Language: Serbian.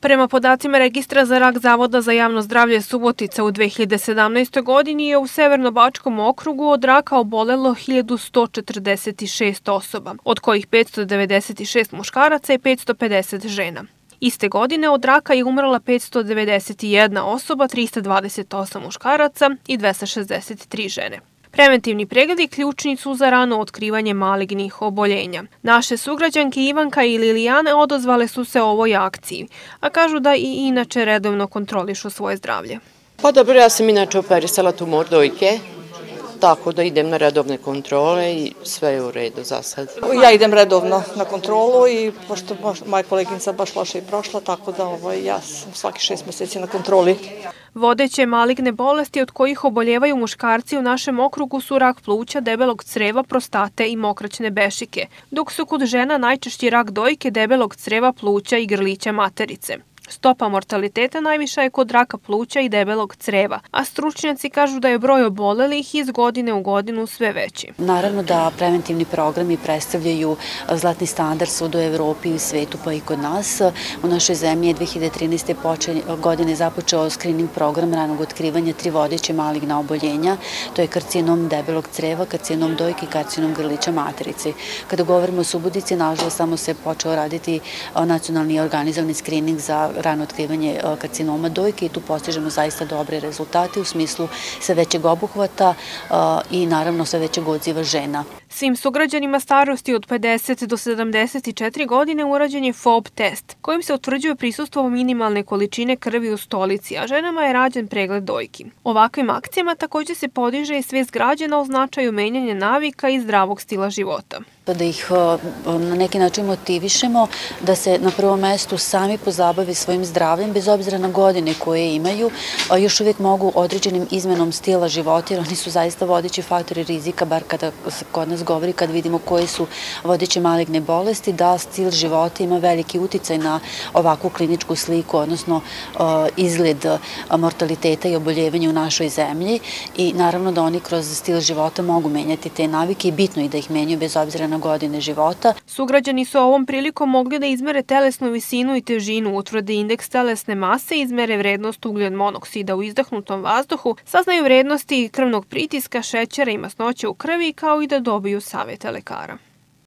Prema podacima Registra za rak Zavoda za javno zdravlje Subotica u 2017. godini je u Severno-Bačkom okrugu od raka obolelo 1146 osoba, od kojih 596 muškaraca i 550 žena. Iste godine od raka je umrla 591 osoba, 328 muškaraca i 263 žene. Preventivni pregledi ključni su za rano otkrivanje malignih oboljenja. Naše sugrađanke Ivanka i Lilijane odozvale su se ovoj akciji, a kažu da i inače redovno kontrolišu svoje zdravlje. Pa dobro, ja sam inače operisala tumor dojke, tako da idem na redovne kontrole i sve je u redu za sad. Ja idem redovno na kontrolu i pošto moja koleginica baš loše i prošla, tako da ja sam svaki 6 meseci na kontroli. Vodeće maligne bolesti od kojih oboljevaju muškarci u našem okrugu su rak pluća, debelog creva, prostate i mokraćne bešike, dok su kod žena najčešći rak dojke, debelog creva, pluća i grlića materice. Stopa mortaliteta najviša je kod raka pluća i debelog creva, a stručnjaci kažu da je broj obolelih iz godine u godinu sve veći. Naravno da preventivni programi predstavljaju zlatni standard svuda u Evropi i u svetu, pa i kod nas. U našoj zemlji je 2013. godine započeo skrining program ranog otkrivanja 3 vodeće maligna oboljenja. To je karcinom debelog creva, karcinom dojke i karcinom grlića materice. Kada govorimo o Subotici, nažalost, samo se počeo raditi nacionalni organizovani skrining za rano otkrivanje karcinoma dojke i tu postižemo zaista dobre rezultate u smislu sve većeg obuhvata i naravno sve većeg odziva žena. Svim sugrađanima starosti od 50 do 74 godine urađen je FOB test, kojim se utvrđuje prisustvo minimalne količine krvi u stolici, a ženama je rađen pregled dojki. Ovakvim akcijama također se podiže i svest građana o značaju menjanja navika i zdravog stila života. Da ih na neki način motivišemo da se na prvom mestu sami pozabave svojim zdravljem, bez obzira na godine koje imaju, još uvijek mogu određenim izmenom stila života, jer oni su zaista vodeći faktori rizika, bar kada se kod nas govori, kad vidimo koje su vodeće maligne bolesti, da stil života ima veliki uticaj na ovakvu kliničku sliku, odnosno izgled mortaliteta i oboljevanja u našoj zemlji i naravno da oni kroz stil života mogu menjati te navike i bitno je da ih menjaju bez obzira na godine života. Sugrađani su ovom prilikom mogli da izmere telesnu visinu i težinu, utvrde indeks telesne mase, izmere vrednost ugljen monoksida u izdahnutom vazduhu, saznaju vrednosti krvnog pritiska, šećera i masnoće u krvi, kao i da dobiju savjete lekara.